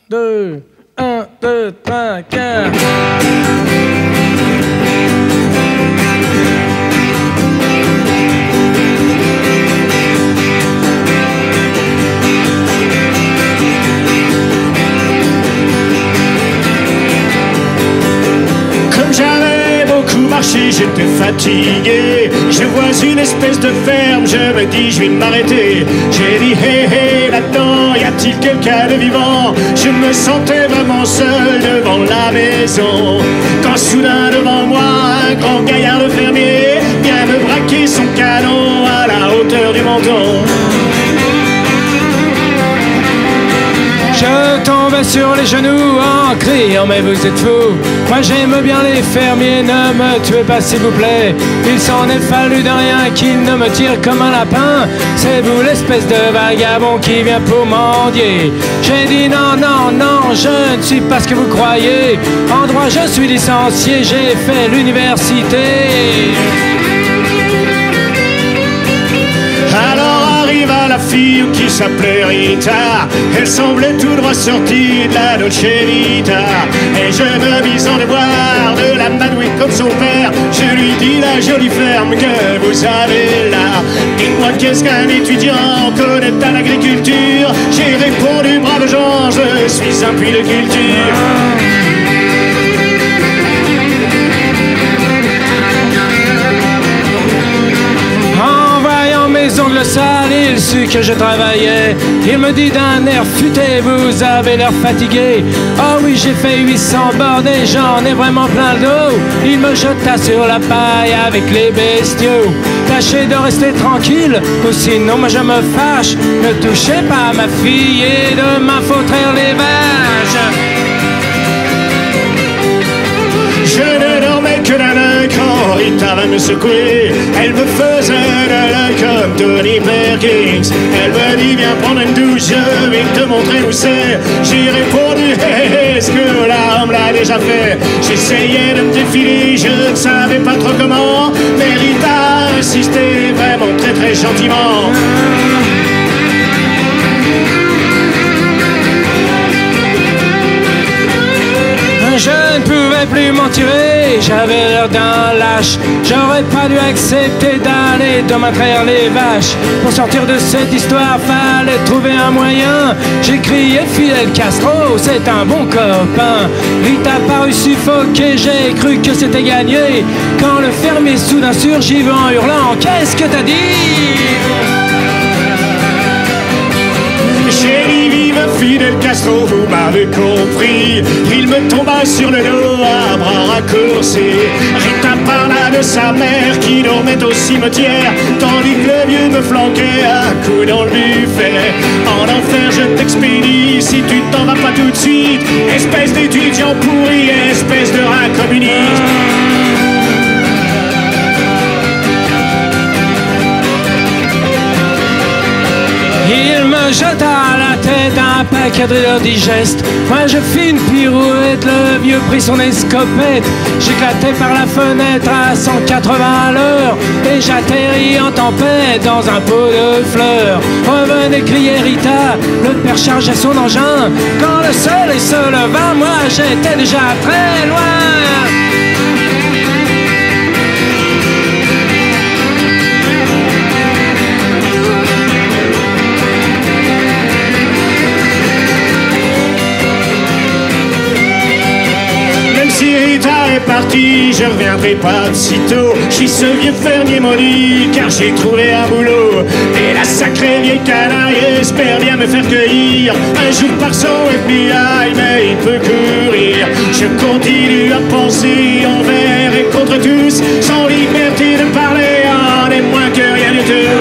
2, 1, 2, 3, 4. J'étais fatigué, je vois une espèce de ferme, je me dis je vais m'arrêter. J'ai dit hé hé là-dedans, y a-t-il quelqu'un de vivant? Je me sentais vraiment seul devant la maison, quand soudain devant moi un grand gaillard de fermier vient me braquer son canon à la hauteur du menton. Je tombais sur les genoux en criant mais vous êtes fous. Moi j'aime bien les fermiers, ne me tuez pas s'il vous plaît. Il s'en est fallu de rien qu'il ne me tire comme un lapin. C'est vous l'espèce de vagabond qui vient pour mendier. J'ai dit non, non, non, je ne suis pas ce que vous croyez. En droit je suis licencié, j'ai fait l'université. Alors arriva la fille qui s'appelait Rita. Elle semblait tout droit sortie de la Dolce Vita. Et je me mis en devoir de la manouille comme son père. Je lui dis la jolie ferme que vous avez là. Dites-moi qu'est-ce qu'un étudiant connaît à l'agriculture? J'ai répondu brave gens, je suis un puits de culture. Mes ongles sales, il sut que je travaillais. Il me dit d'un air futé, vous avez l'air fatigué. Oh oui, j'ai fait 800 bornes et j'en ai vraiment plein le dos. Il me jeta sur la paille avec les bestiaux. Tâchez de rester tranquille, ou sinon moi je me fâche. Ne touchez pas à ma fille et demain faut traire les vaches. Je ne dormais que d'un œil quand Rita va me secouer. Elle me faisait de l'œil comme Tony Perkins. Elle me dit viens prendre une douche, je vais te montrer où c'est. J'ai répondu hé, est-ce que l'homme l'a déjà fait? J'essayais de me défiler, je ne savais pas trop comment. Mais Rita insistait vraiment très très gentiment. Je ne pouvais plus m'en tirer, j'avais l'air d'un lâche. J'aurais pas dû accepter d'aller demain traire les vaches. Pour sortir de cette histoire, fallait trouver un moyen. J'ai crié Fidel Castro, c'est un bon copain. Rita parut suffoqué, j'ai cru que c'était gagné. Quand le fermier soudain surgit en hurlant, qu'est-ce que t'as dit? J'ai dit vive Fidel Castro, vous m'avez compris. Il me tomba sur le dos à bras raccourcis. Rita parla de sa mère qui dormait au cimetière, tandis que le vieux me flanquait à coups dans le buffet. En enfer je t'expédie si tu t'en vas pas tout de suite. Espèce d'étudiant pourri, espèce de rat communiste. Il me jeta à la tête un paquet de digeste. Moi je fis une pirouette, le vieux prit son escopette. J'éclatai par la fenêtre à 180 à l'heure et j'atterris en tempête dans un pot de fleurs. Revenez crier Rita, le père chargeait son engin. Quand le soleil se leva, moi j'étais déjà très loin. Parti, je reviendrai pas de sitôt. Je suis ce vieux fermier maudit car j'ai trouvé un boulot. Et la sacrée vieille canaille espère bien me faire cueillir un jour par son FBI, mais il peut courir. Je continue à penser envers et contre tous, sans liberté de parler, on est moins que rien du tout.